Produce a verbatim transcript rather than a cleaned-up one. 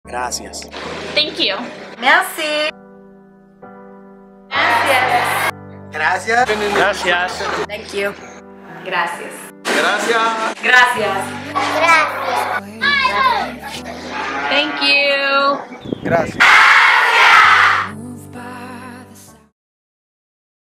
Gracias. Thank you. Merci. Gracias. Gracias. Gracias. Thank you. Gracias. Gracias. Gracias. Thank you. Gracias.